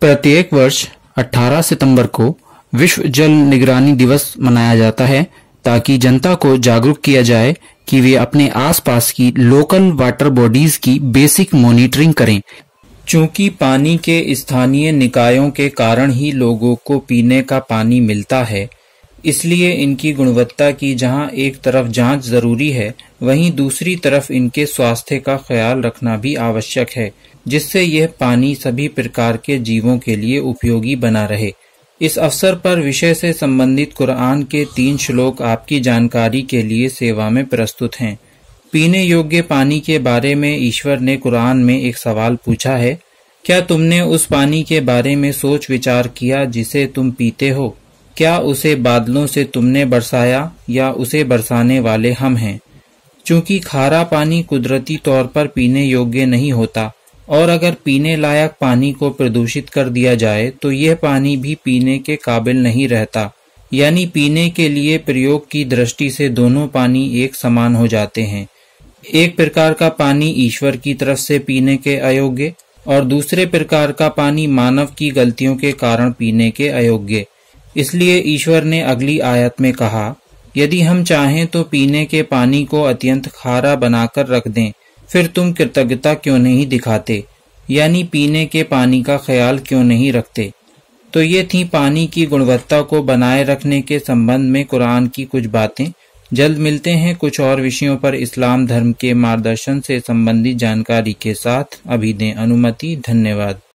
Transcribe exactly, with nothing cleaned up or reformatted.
प्रत्येक वर्ष अठारह सितंबर को विश्व जल निगरानी दिवस मनाया जाता है ताकि जनता को जागरूक किया जाए कि वे अपने आसपास की लोकल वाटर बॉडीज की बेसिक मॉनिटरिंग करें। चूंकि पानी के स्थानीय निकायों के कारण ही लोगों को पीने का पानी मिलता है, इसलिए इनकी गुणवत्ता की जहां एक तरफ जांच जरूरी है, वहीं दूसरी तरफ इनके स्वास्थ्य का ख्याल रखना भी आवश्यक है, जिससे यह पानी सभी प्रकार के जीवों के लिए उपयोगी बना रहे। इस अवसर पर विषय से संबंधित कुरान के तीन श्लोक आपकी जानकारी के लिए सेवा में प्रस्तुत हैं। पीने योग्य पानी के बारे में ईश्वर ने कुरान में एक सवाल पूछा है, क्या तुमने उस पानी के बारे में सोच विचार किया जिसे तुम पीते हो? क्या उसे बादलों से तुमने बरसाया या उसे बरसाने वाले हम हैं? चूंकि खारा पानी कुदरती तौर पर पीने योग्य नहीं होता और अगर पीने लायक पानी को प्रदूषित कर दिया जाए तो यह पानी भी पीने के काबिल नहीं रहता, यानी पीने के लिए प्रयोग की दृष्टि से दोनों पानी एक समान हो जाते हैं। एक प्रकार का पानी ईश्वर की तरफ से पीने के अयोग्य और दूसरे प्रकार का पानी मानव की गलतियों के कारण पीने के अयोग्य। इसलिए ईश्वर ने अगली आयत में कहा, यदि हम चाहें तो पीने के पानी को अत्यंत खारा बनाकर रख दें, फिर तुम कृतज्ञता क्यों नहीं दिखाते, यानी पीने के पानी का ख्याल क्यों नहीं रखते। तो ये थी पानी की गुणवत्ता को बनाए रखने के संबंध में कुरान की कुछ बातें। जल्द मिलते हैं कुछ और विषयों पर इस्लाम धर्म के मार्गदर्शन से संबंधित जानकारी के साथ। अभी दें अनुमति। धन्यवाद।